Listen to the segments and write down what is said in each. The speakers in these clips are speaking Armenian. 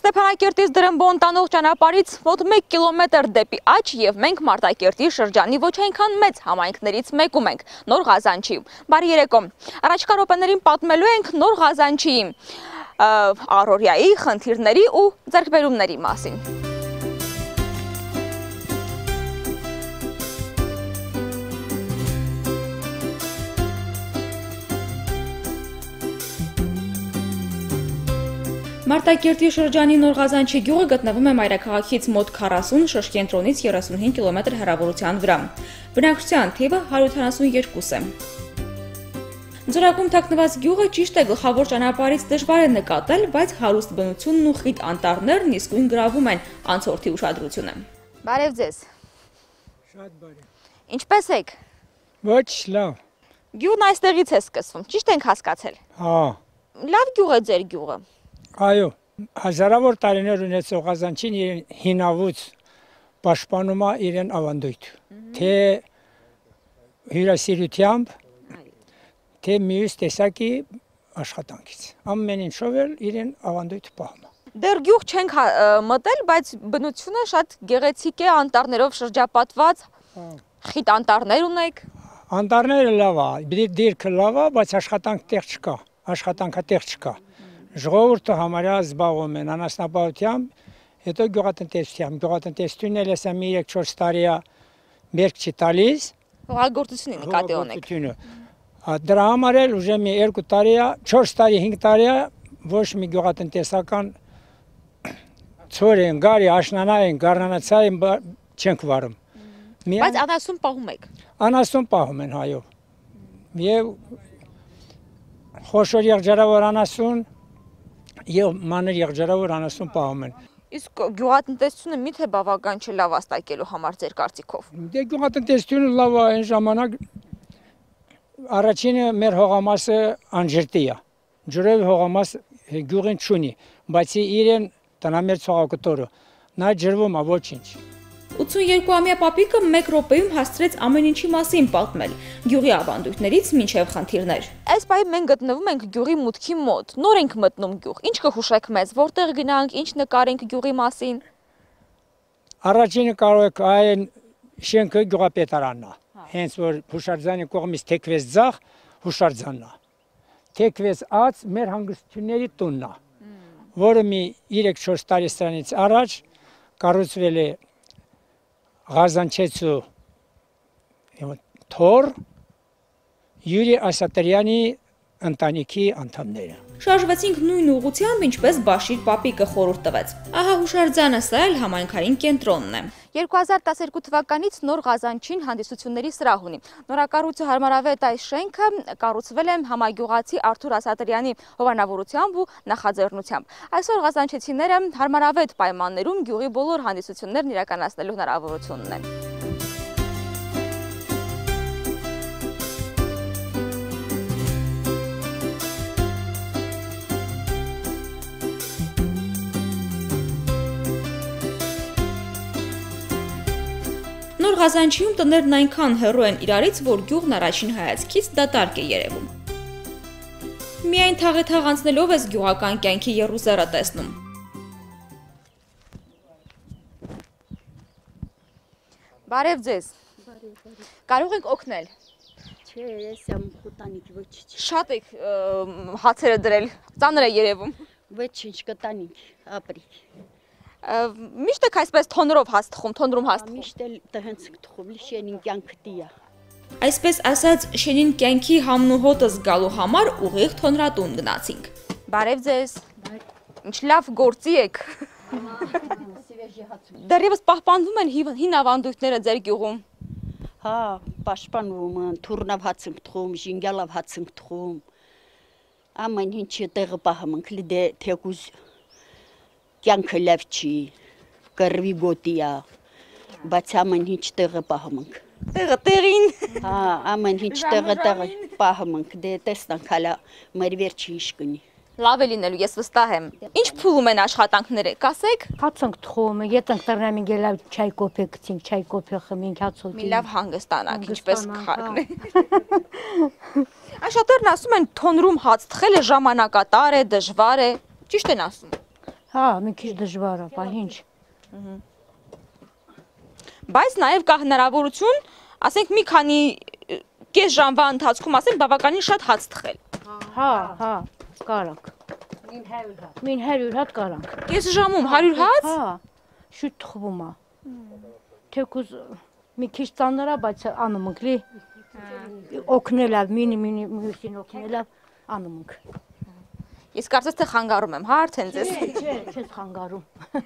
Ստեփանակերտից Դրամբոն տանող ճանապարհից մոտ 1 կիլոմետր դեպի աջ եւ մենք Մարտակերտի շրջանի ոչ այնքան մեծ համայնքներից մեկում ենք Նոր Ղազանչի։ Բարի երեկո։ Առաջիկա րոպեներին պատմելու ենք Նոր Ղազանչի առօրյայի, խնդիրների ու ձեռքբերումների մասին։ Մարտակերտի շրջանի Նոր Ղազանչի գյուղը գտնվում է մայրաքաղաքից մոտ 40, շրջկենտրոնից 35 կիլոմետր հեռավորության վրա։ Բնակչության թիվը 172 է։ Ձորակում թաքնված գյուղը ճիշտ է, գլխավոր ճանապարհից դժվար է նկատել, բայց հարուստ բնությունն ու խիտ անտառներն իսկույն գրավում են անցորդի ուշադրությունը։ Բարև ձեզ։ Շատ բարի։ Ինչպե՞ս եք։ Ոչ լավ։ Գյուղն այստեղից է սկսվում, ճիշտ ենք հասկացել։ Հա։ Լավ գյուղ է ձեր գյուղը։ Այո, հազարավոր տարիներ ունեցող Ղազանչին իրեն հինավուց պաշտպանում է իրեն ավանդույթ, թե հյուրասիրությամբ, թե մյուս տեսակի աշխատանքից։ Ամեն ինչով էլ իրեն ավանդույթ պահում է։ Դեռ գյուղ չենք մտել, բայց բնությունը շատ գեղեցիկ է, անտառներով շրջապատված, խիտ անտառներ ունեք։ Անտառները լավ է, դիրքը լավ է, բայց աշխատանք տեղ չկա, աշխատանքը տեղ չկա։ Ժողովուրդը համարյա զբաղվում են անասնապահությամբ, հետո գյուղատնտեսությամբ։ Գյուղատնտեսությունն էլ ասա մի 3-4 տարի է մերկ չի տալիս։ Հողագործությունի նկատի ունեք։ Դրա համար էլ ուժը մի 2 տարի է, 4 տարի, 5 տարի է ոչ մի գյուղատնտեսական ցոր են, գարի, աշնանա են, գառնանացա են չենք վարում։ Բայց անասուն պահում եք։ Անասուն պահում են, այո։ Եվ խոշոր եղջերավոր անասուն եւ մանր եղջերավոր անասուն պահում են։ Իսկ գյուղատնտեսությունը միթե բավական չէ լավ աստակելու համար ձեր կարծիքով։ Դե գյուղատնտեսությունը լավ է, այն ժամանակ առաջինը մեր հողամասը անջրտի է։ Ջրով հողամաս գյուղին չունի, բայց իրեն տնամերձ հողակտորը նա ջրվում է ոչինչ։ 82-ամյա պապիկը 1 րոպեում հասցրեց ամեն ինչի մասին պատմել, գյուղի ավանդույթներից մինչև խնդիրներ։ Այս պահին մենք գտնվում ենք գյուղի մուտքի մոտ, նոր ենք մտնում գյուղ։ Ինչ կհուշեք մեզ, որտեղ գնանք, ինչ նկարենք գյուղի մասին։ Առաջինը կարող եք այն շենքը գյուղապետարանն է, հենց որ հուշարձանի կողմից թեքվեց ձախ, հուշարձանն է։ Թեքվեց ած մեր հանգստությունների տունն է, որը մի 3-4 տարի սրանից առաջ կառուցվել է Ղազանչեցու թոր Յուրի Ասատրյանի ընտանիքի անդամները։ Շարժվեցինք նույն ուղղությամբ, ինչպես Բաշիր պապիկը խորհուրդ տվեց։ Ահա հուշարձանը, սա էլ համայնքային կենտրոնն է։ 2012 թվականից Նոր Ղազանչին հանդիսությունների սրահ ունի։ Նորակառույցը հարմարավետ այս շենքը կառուցվել է համագյուղացի Արթուր Ասատրյանի հովանավորությամբ ու նախաձեռնությամբ։ Այսօր ղազանչեցիները հարմարավետ պայմաններում գյուղի բոլոր հանդիսություններն իրականացնելու հնարավորություն ունեն։ Նոր Ղազանչիում տներն այնքան հեռու են իրարից, որ գյուղն առաջին հայացքից դատարկ է երևում։ Միայն թաղեթաղ անցնելով ես գյուղական կյանքի եռուզեռը տեսնում։ Բարև ձեզ։ Կարող եք օգնել։ Չէ, ես եմ կտանիք ոչինչ։ Շատ եք հացերը դրել, ծանր է երևում։ Ոչինչ կտանիք, ապրիկ։ Միշտ եք այսպես թոնրով հաց թխում, թոնրում հաց թխում։ Միշտ էլ տհենց թխում, շենին կյանքը դիա։ Այսպես ասած, շենին կյանքի համն ու հոտը զգալու համար ուղիղ թոնրատուն գնացինք։ Բարև ձեզ։ Ինչ լավ գործի եք։ Դեռևս պահպանվում են հին ավանդույթները ձեր գյուղում։ Հա, պաշտպանվում են, թուրնավ հաց ենք թխում, ժինգյալավ հաց ենք թխում։ Ամեն ինչը տեղը պահում ենք, դե թեկուզ կյանքը լավ չի, կռվի գոտի է, բայց ամեն ինչ տեղը պահում ենք։ Տեղը տեղին։ Հա, ամեն ինչ տեղը պահում ենք, դե տեսնանք հալա մեր վերջի ինչ կնի։ Լավ է լինելու, ես վստահ եմ։ Ինչ փուլում են աշխատանքները, կասեք։ Հաց ենք թխում, ետենք տրնամ ենք լավ չայ կոփե գցենք, չայ կոփե խմենք հացով։ Մի լավ հանգստանանք, ինչպես քարն է։ Աշատերն ասում են թոնրում հաց թխելը ժամանակատար է, դժվար է, ճիշտ են ասում։ Հա, մի քիչ դժվար է, բա ինչ։ Բայց նաև կա հնարավորություն, ասենք մի քանի կես ժամվա ընթացքում ասենք բավականին շատ հաց թխել։ Հա, կարանք։ Մին 100 հատ կարանք։ Կես ժամում 100 հաց։ Հա, շուտ թխվում է։ Թեկուզ մի քիչ ծանր է, բայց անում ենք լի։ Օգնել է, մինի օգնել է, անում ենք։ Ես կարծես թե խանգարում եմ, հա, արդեն ձեզ։ Չէ, չես խանգարում։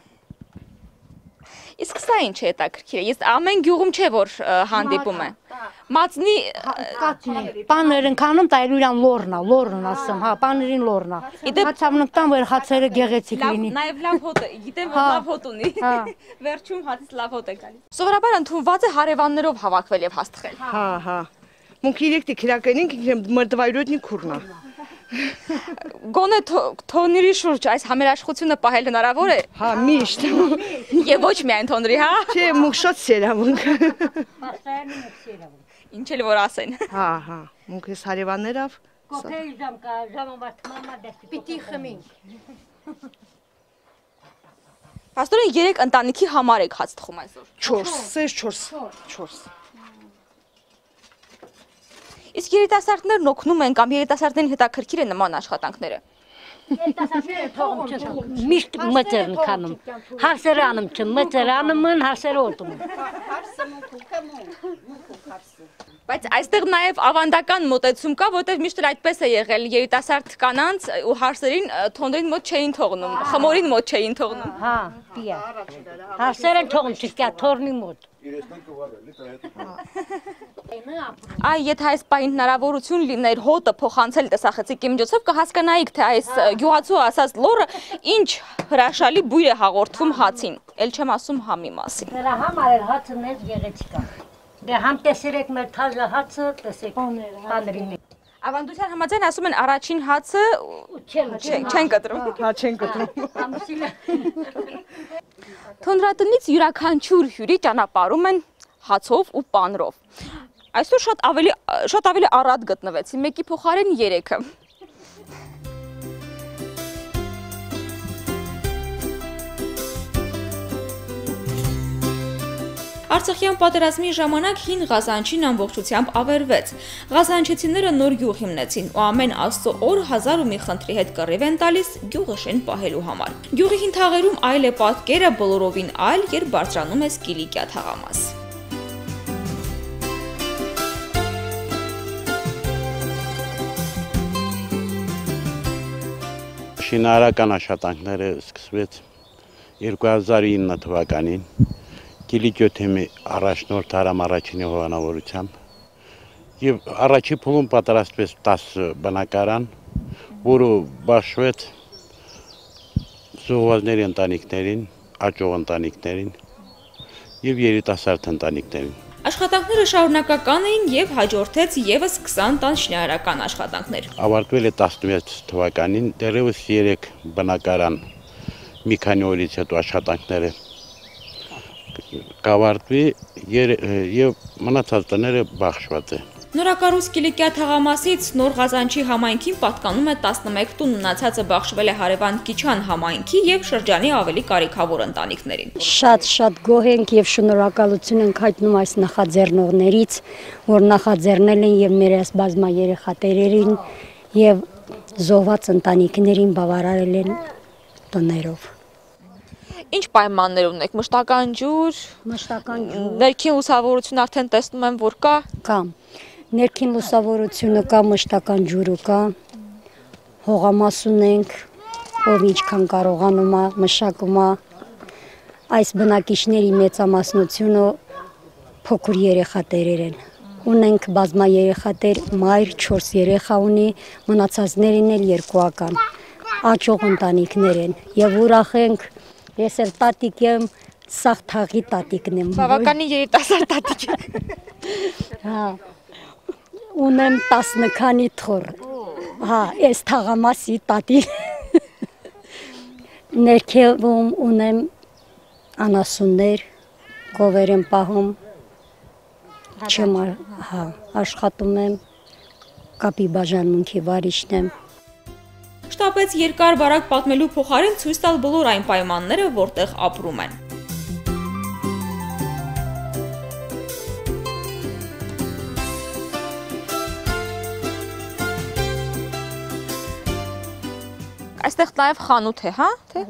Իսկ սա ինչ է հետաքրքիր է։ Ես ամեն գյուղում չէ որ հանդիպում է։ Մածնի Պաներն քանում տայելու իրան լորն ասեմ, հա, պաներին լորն է։ Հացավն տան որ հացերը գեղեցիկ լինի։ Նաև լավ հոտ է, գիտեմ որ լավ հոտ ունի։ Վերջում հացից լավ հոտ է գալիս։ Սովորաբար ընդունված է հարևաններով հավաքվել եւ հաց թխել։ Հա։ Մունք իրեկտի քրակենին մրդվայրոտնի քուրնա։ Գոնե թոնիրի շուրջ այս համերաշխությունը պահել հնարավոր է։ Հա, միշտ։ Եվ ոչ միայն թոնրի, հա։ Չէ, մունք շատ սերավունք։ Ինչ էլ որ ասեն։ Հա, մունք ես հարևաններով։ Կոփեի ժամկա, ժամանակ մամա դեսի։ Պիտի խմենք։ Պաստորեն 3 ընտանիքի համար եք հաց թխում այսօր։ 4։ Իսկ երիտասարդներն օգնում են կամ երիտասարդներին հետաքրքիր է նման աշխատանքները։ Միշտ մտերն քանում։ Հարսերը անում չեմ, մտերը անում են, հարսերը օտում։ Բայց այստեղ նաև ավանդական մոտեցում կա, որտեղ միշտ էլ այդպես է եղել, երիտասարդ կանանց ու հարսերին թոնրին մոտ չէին թողնում, խմորին մոտ չէին թողնում։ Հա, պիա։ Հարսերը թողում չկա թորնի մոտ։ Այ եթե այս պահին հնարավորություն լիներ հոտը փոխանցել տեսախցիկի միջոցով կհասկանայիք թե այս գյուղացու ասած լոռը ինչ հրաշալի բույր է հաղորդվում հացին, էլ չեմ ասում համի մասին։ Նրա համար էլ հացը մեծ գեղեցիկ է։ Դե համ տեսեք մեր թազը հացը, տեսեք բաներին։ Ավանդության համաձայն ասում են առաջին հացը չեն կտրում։ Հա, չեն կտրում։ Թոնրատնից յուրաքանչյուր հյուրի ճանապարհում են հացով ու պանրով։ Այսօր շատ ավելի առատ գտնվեցին, մեկի փոխարեն 3-ը։ Արցախյան պատերազմի ժամանակ հին Ղազանչին ամբողջությամբ ավերվեց։ Ղազանչեցիները նոր գյուղ հիմնեցին ու ամեն աստծո օր 1000 ու մի խնդրի հետ կռիվ են տալիս գյուղը շեն պահելու համար։ Գյուղի հին թաղերում այլ է պատկերը բոլորովին այլ, երբ բարձրանում է Կիլիկիա թաղամաս։ Շինարարական աշխատանքները սկսվեց 2009 թվականին Կիլիկիա թեմի առաջնորդ Արամ Արաչինի հովանավորությամբ եւ առաջի փուլում պատրաստվեց 10 բնակարան, որը բաշխվեց զոհվածների ընտանիքներին, աճող ընտանիքներին եւ երիտասարդ ընտանիքներին։ Աշխատանքները շարունակական էին եւ հաջորդեց եւս 20 տան շինարարական աշխատանքներ։ Ավարտվել է 16 թվականին, դեռևս 3 բնակարան մի քանի օրից հետո աշխատանքները կավարտվի եւ մնացած տները բաշխված է։ Նորակառույց Կիլիկիա թաղամասից Նոր Ղազանչի համայնքին պատկանում է 11 տուն, մնացածը բաշխվել է հարևան Կիչան համայնքի եւ շրջանի ավելի կարիքավոր ընտանիքներին։ Շատ գոհ ենք եւ շնորհակալություն ենք հայտնում այս նախաձեռնողներից, որ նախաձեռնել են եւ մեր այս բազմա երեխաներին եւ զոհված ընտանիքներին բավարարել են տներով։ Ինչ պայմաններ ունեք, մշտական ջուր, ներքին լուսավորություն արդեն տեսնում եմ, որ կա։ Կա, ներքին լուսավորությունը կա, մշտական ջուրը կա, հողամաս ունենք, ով ինչքան կարողանում է, մշակում է, այս բնակիչների մեծամասնությունը փոքր երեխաներ են։ Ունենք բազմա երեխաներ, մայր 4 երեխա ունի, մնացածներին էլ 2-ական, աճող ընտանիքներ են եւ ուրախ ենք։ Ես էլ տատիկ եմ, սաղ թաղի տատիկն եմ։ Բավականին երիտասարդ տատիկ եք։ Հա, ունեմ 10 քանի թոռ։ Հա, այս թաղամասի տատիկ։ Ներքևում ունեմ անասուններ, գովեր եմ պահում։ Չեմ, հա, աշխատում եմ, կապի բաժանմունքի վարիչն եմ։ շտապեց երկար բարակ պատմելու փոխարեն ցույց տալ բոլոր այն պայմանները, որտեղ ապրում են։ Այստեղ նաև խանութ է, հա? Թե։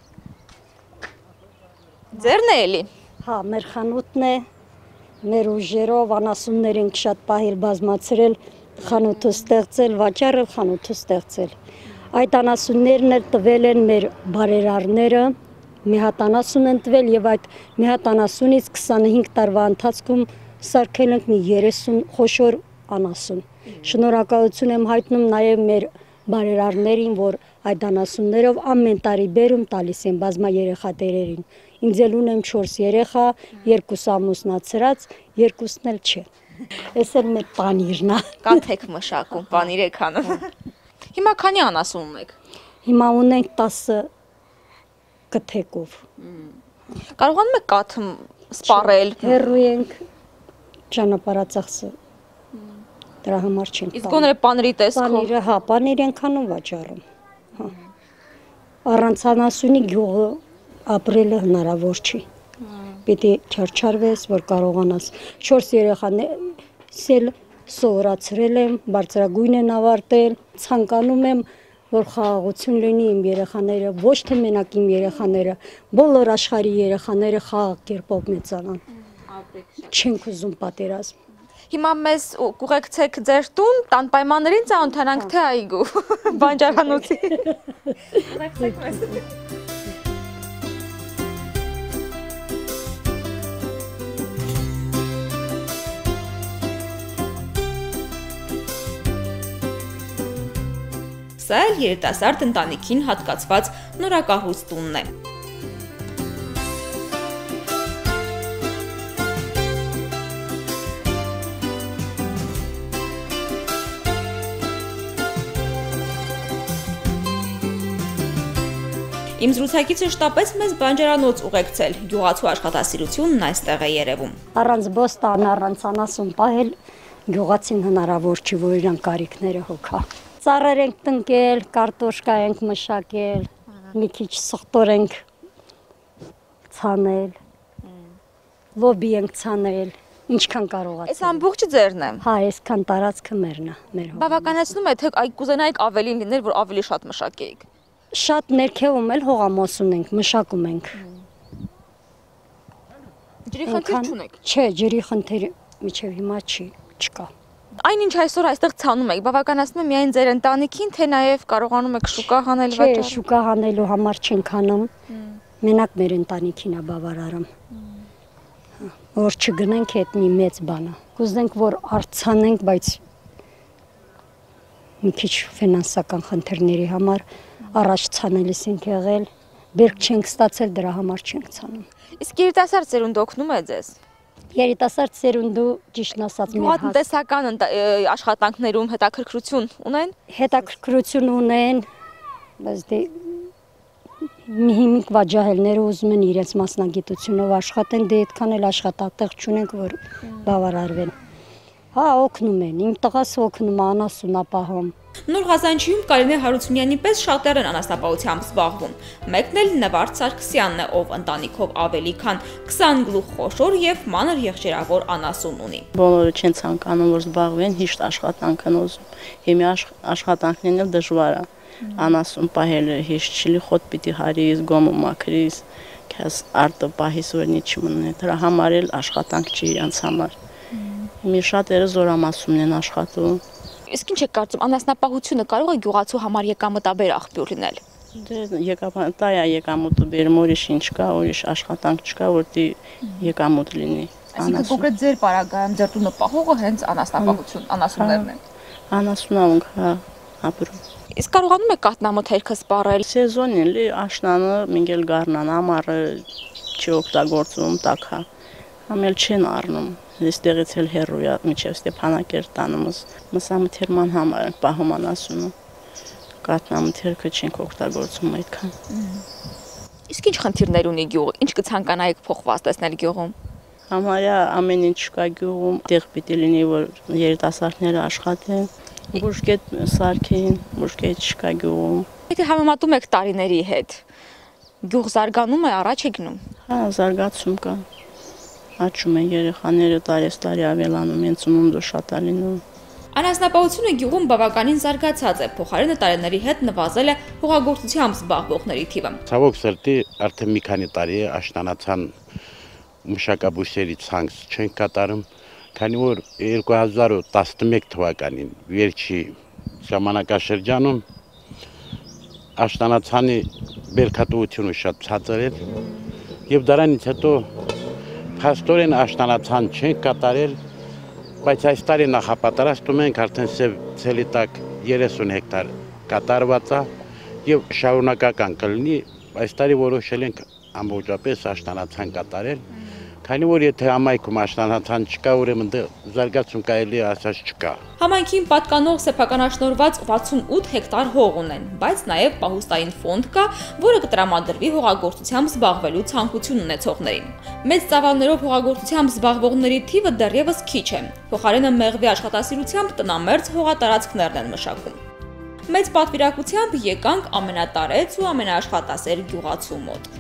Ձերն է էլի։ Հա, մեր խանութն է, մեր ուժերով անասուններ ենք շատ պահել բազմացրել, խանութը ստեղծել, վաճառել, խանութը ստեղծել։ Այդ անասուններն էլ տվել են մեր բարերարները, մի հատ անասուն են տվել եւ այդ մի հատ անասունից 25 տարվա ընթացքում սարքել ենք մի 30 խոշոր անասուն։ Շնորհակալություն եմ հայտնում նաեւ մեր բարերարներին, որ այդ անասուններով ամեն տարի բերում տալիս են բազմա երեխաներերին։ Ինձ էլ ունեմ 4 երեխա, 2 ամուսնացրած, 2-ն էլ չէ։ Էս էլ մեր պանիրն է։ Կաթեք մշակում, պանիր եք անում։ Հիմա քանի անասուն ունեք։ Հիմա ունենք 10 կթեկով։ Կարողանում եք կաթը սպառել։ Հեռու ենք ճանապարհածախսը։ Դրա համար չենք։ Իսկ գոնե պանիրի տեսքով։ Պանիրը, հա, պանիր ենք անում վաճառում։ Հա։ Առանց անասունի գյուղը ապրելը հնարավոր չի։ Պիտի չարչարվես, որ կարողանաս 4 երեխաներ սովորացրել եմ, բարձրագույն են ավարտել, ցանկանում եմ, որ խաղաղություն լինի իմ երեխաները, ոչ թե մենակ իմ երեխաները, բոլոր աշխարհի երեխաները խաղաղ կերպով մեծանան։ Չենք ուզում պատերազմ։ Հիմա մեզ կուղեկցեք ձեր տուն, տան պայմաններին ծանոթանանք թե այգու, բանջարխանութի։ Կուղեկցեք մեզ։ Սա էլ երիտասարդ ընտանիքին հատկացված նորակառույց տունն է։ Իմ զրուցակիցը շտապեց մեզ բանջարանոց ուղեկցել, գյուղացու աշխատասիրությունն այստեղ է երևում։ Առանց բոստան, առանց անասուն պահել գյուղացին հնարավոր չի, որ իրան կարիքները հոգա։ Ծառեր ենք տնկել, կարտոշկա ենք մշակել, մի քիչ սխտոր ենք ցանել, լոբի ենք ցանել, ինչքան կարողացել։ Այս ամբողջը ձերն է։ Հա, այսքան տարածքը մերն է, մեր հող։ Բավականացնում է, թե կուզենայիք ավելին լիներ, որ ավելի շատ մշակեիք։ Շատ ներքևում էլ հողամոսուն ենք, մշակում ենք։ Ջրի խնդիր չունեք։ Չէ, ջրի խնդիր միջև հիմա չկա։ Այնինչ այսօր այստեղ ցանում եք, բավականացնում է միայն ձեր ընտանիքին, թե նաև կարողանում եք շուկա հանել վաճառել։ Չէ, շուկա հանելու համար չենք հանում։ Մենակ մեր ընտանիքին է բավարարում։ Որ չգնենք այդ մի մեծ բան է։ Կուզենք որ արցանենք, բայց մի քիչ ֆինանսական խնդիրների համար առաջ ցանելիս ենք եղել, բերք չենք ստացել, դրա համար չենք ցանում։ Իսկ երիտասարդ ծերունդը օգնում է ձեզ։ Երիտասարդ ծերունդը ճիշտն ասած մեր գյուղատնտեսական աշխատանքներում հետաքրքրություն ունեն։ Հետաքրքրություն ունեն, բայց դե մի հիմիկ վաճահելները ուզում են իրենց մասնագիտությունով աշխատեն, դե այդքան էլ աշխատատեղ չունենք, որ բավարարվեն։ Հա, օգնում են, իմ տղաս օգնում է անասունապահում։ Նոր Ղազանչիում Կարինե Հարությունյանի պես շատեր են անասնապահությամբ զբաղվում։ Մեկն էլ Նվարդ Սարգսյանն է, ով ընտանիքով ավելի քան 20 գլուխ խոշոր եւ մանր եղջերավոր անասուն ունի։ Բոլորը չեն ցանկանում որ զբաղվեն, հիշտ աշխատանք են ուզում։ Հիմա աշխատանքներն էլ դժվար է։ Անասուն պահելը հիշտ չլի, խոտ պիտի հարիս, գոմը մաքրիս, քաս արտը պահիս որնի չմնի։ Դրա համար էլ աշխատանք չի իրանց համար։ Մի շատերը զորամասումն են աշխատում։ Իսկ ինչ եք կարծում, անասնապահությունը կարող է գյուղացու համար եկամտաբեր աղբյուր լինել։ Դե եկամուտը բերում, ուրիշ ինչ կա, ուրիշ աշխատանք չկա, որտի եկամուտ լինի։ Այսինքն կոնկրետ ձեր պարագայում ձեր տունը պահողը հենց անասնապահություն, անասուններն են։ Անասունավունք, հա, ապրում։ Իսկ կարողանում եք կատնամոթերքը սպառել։ Սեզոնին լի աշնանը մինգել գառնան, ամառը չօգտագործում, տակա։ Ամել չեն առնում։ Այստեղից էլ հեռու է, միջև Ստեփանակերտանում մսամթերման համար ենք պահում անասունը։ Կատնամթերքը չենք օգտագործում այդքան։ Իսկ ինչ խնդիրներ ունի գյուղը, ինչ կցանկանայիք փոխված տեսնել գյուղում։ Համարյա ամեն ինչ կա գյուղում, տեղ պիտի լինի, որ երիտասարդները աշխատեն, բուժկետ սարքեն, բուժկետ չկա գյուղում, Եթե համեմատում եք տարիների հետ, գյուղ զարգանում է, առաջ է գնում։ Հա, զարգացում կա։ Աճում են երեխաները տարի ավելանում, են ծնունդը շատ է լինում։ Անասնապահությունը գյուղում բավականին զարգացած է, փոխարենը տարիների հետ նվազել է հողագործությամբ զբաղվողների թիվը։ Ցավոք սրտի արդեն մի քանի տարի է աշտանացան մշակաբույսերի ցանց չեն կատարում, քանի որ 2011 թվականին վերջի ժամանակաշրջանում աշտանացանի բերքատվությունը շատ ցածր էր եւ դրանից հետո փաստորեն աշտանացան չեն կատարել, բայց այս տարի նախապատրաստում ենք արդեն ցելի տակ 30 հեկտար կատարված է եւ շարունակական կլինի, այս տարի որոշել ենք ամբողջապես աշտանացան կատարել, քանի որ եթե համայնքում աշտանացան չկա, ուրեմն զարգացում կարելի ասած չկա։ Համայնքին պատկանող սեփականաշնորհված 68 հեկտար հող ունեն, բայց նաև պահուստային ֆոնդ կա, որը կտրամադրվի հողագործությամբ զբաղվելու ցանկություն ունեցողներին։ Մեծ ծավալներով հողագործությամբ զբաղվողների թիվը դեռևս քիչ է։ Փոխարենը մեղվի աշխատասիրությամբ տնամերձ հողատարածքներն են մշակում։ Մեծ պատվիրակությամբ եկանք ամենատարեց ու ամենաաշխատասեր գյուղացու մոտ։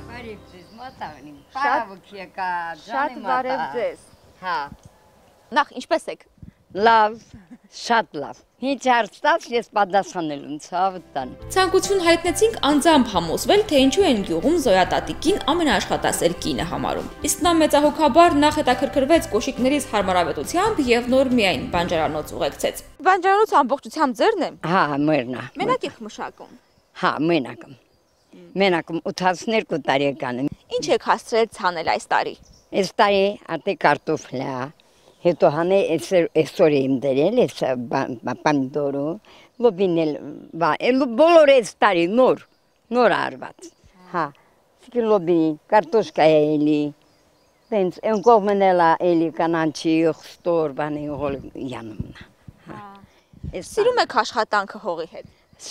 Շատ բարև ձեզ։ Հա։ Նախ ինչպես եք։ Լավ, շատ լավ։ Ինչ հարցած ես պատասխանել ցավտան։ Ցանկություն հայտնեցինք անձամբ համոզվել, թե ինչու են գյուղում Զոյա տատիկին ամենաաշխատասեր կինը համարում։ Իսկ նա մեծահոգաբար նախ հետաքրքրվեց կոշիկներից հարմարավետությամբ եւ նոր միայն բանջարանոց ուղեկցեց։ Բանջարանոցը ամբողջությամբ ձերն է։ Հա, մերն է։ Մենակ եք մշակում։ Հա, մենակ եմ։ Մենակում 82 տարեկան եմ։ Ինչ եք հասցրել ցանել այս տարի։ Այս տարի արտե կարտոֆիլ է, հետո հանե այսօր եմ դրել, այս պամիդորը, լոբինել, բոլոր այս տարի նոր արված։ Հա, լոբի, կարտոշկա է էլի, տենց են կողմենելա էլի կանանչի ստոր բանի հոլ յանումնա։ Սիրում եք աշխատանքը հողի հետ։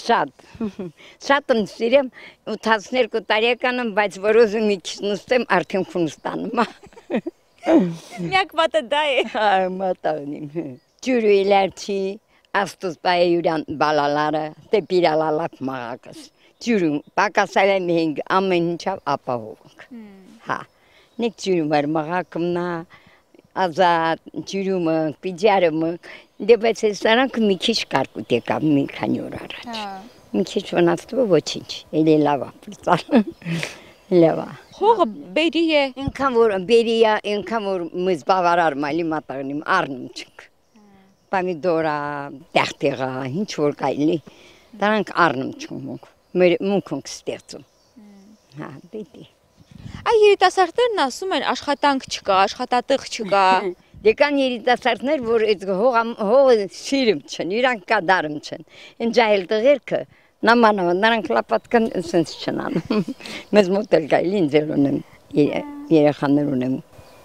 Շատ եմ սիրեմ 82 տարեկան եմ, բայց որ ուզում մի քիչ նստեմ, արդեն քուն ստանում եմ։ Միակ վատը դա է։ Հա, մատանիմ։ Ջուրու իլերչի, աստուց բայ յուրան բալալարը, տեպիրալալապ մաղակս։ Ջուրու, պակասալ եմ հինգ, ամեն ինչավ ապահովենք։ Հա, նեք ջուրու մար մաղակմնա, ազատ, ջուրումը, պիջարումը, դե բայց այս սարանք մի քիչ կարկուտ եկավ մի քանի օր առաջ։ Մի քիչ վնասվա ոչինչ, էլի լավ ապրծալ։ Լավ։ Հողը բերի է։ Ինքան որ բերի է, ինքան որ մեզ բավարար մալի մատաղնիմ առնում չենք։ Պամիդորա, տեղտեղա, ինչ որ կայլի, դրանք առնում չունք, մունք ենք ստեղծում։ Հա, դիտի։ Այ երիտասարդներն ասում են աշխատանք չկա, աշխատատեղ չկա։ Դե կան երիտասարդներ, որ այդ հողը սիրում չեն, իրանք կադարում չեն։ Են ջահել տղերքը, նամանավը, նրանք լապատկան սենց չեն անում։ Մեզ մոտ էլ կայլի ինձեր ունեմ, երեխաներ ունեմ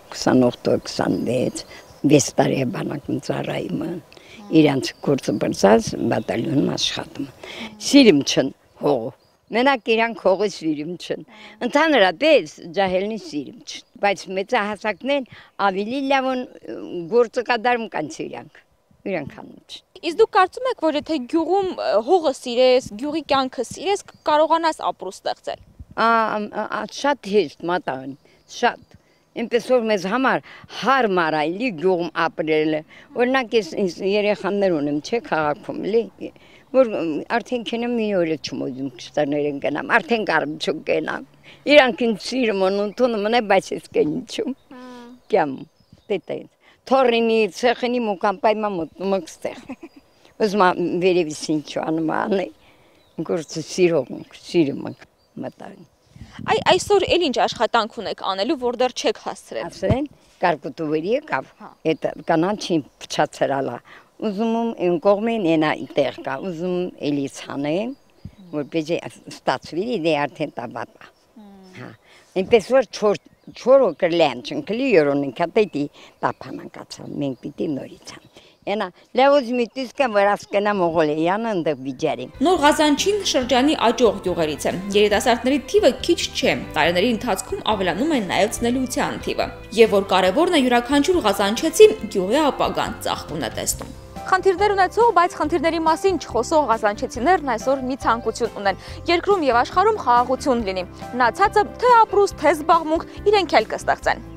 28-26, 6 տարի է բանակում ծառայումը, իրանց գործը բրծած բատալյոնում աշխատում։ Սիրում չեն հողը։ Մենակ իրանք հողը սիրում չեն։ Ընդհանրապես ջահելնի սիրում չեն, բայց մեծահասակներն ավելի լավն գործը կատարում կան իրանք անում չեն։ Իսկ դուք կարծում եք, որ եթե գյուղում հողը սիրես, գյուղի կյանքը սիրես, կարողանաս ապրու ստեղծել։ Շատ հեշտ մատաղն, շատ։ Այնպես որ մեզ համար հարմար է լի գյուղում ապրելը։ Օրինակ ես երեխաներ ունեմ, չէ, քաղաքում լի։ Որ արդեն կենամ մի օր էլ չմոդում կշտարներ են գնամ, արդեն կարմ չում կենամ։ Իրանք ինձ սիրում են ընդունում են, բայց ես կենիչում։ Կյամ, տետայց։ Թորինի, ծեղնի մուկան պայմա մոտնում եք ստեղ։ Ուզմա վերևիս ինչու անում անի, գործը սիրում ենք մտային։ Այսօր էլ ինչ աշխատանք ունեք անելու, որ դեռ չեք հասցրել։ Ասեն, կարկուտուվերի եկավ, այդ կանանչին փչացրալա։ Ուզում եմ կողմեն ենա տեղ կա, ուզում էլի ցանեմ, որպեսզի ստացվի դե արդեն տաբատա։ Հա, այնպես որ չորո կլեն չնքլի յորոնին կատետի տափանակացավ, մենք պիտի նորիցան։ Ենա լավոզ միտիսկա վրասկենա Մողոլեյանը ընդեղ վիճարի։ Նոր Ղազանչին շրջանի աճող գյուղերից է։ Երիտասարդների թիվը քիչ չէ, տարիների ընթացքում ավելանում է նաև ծնելիության թիվը։ Եվ որ կարևորն է յուրաքանչյուր ղազանչեցի գյուղի ապագան ծաղկուն է տեսնում։ Խնդիրներ ունեցող, բայց խնդիրների մասին չխոսող ղազանչեցիներն այսօր մի ցանկություն ունեն։ Երկրում եւ աշխարհում խաղաղություն լինի։ Մնացածը թե ապրուստ, թե զբաղմունք իրենք էլ կստեղծեն։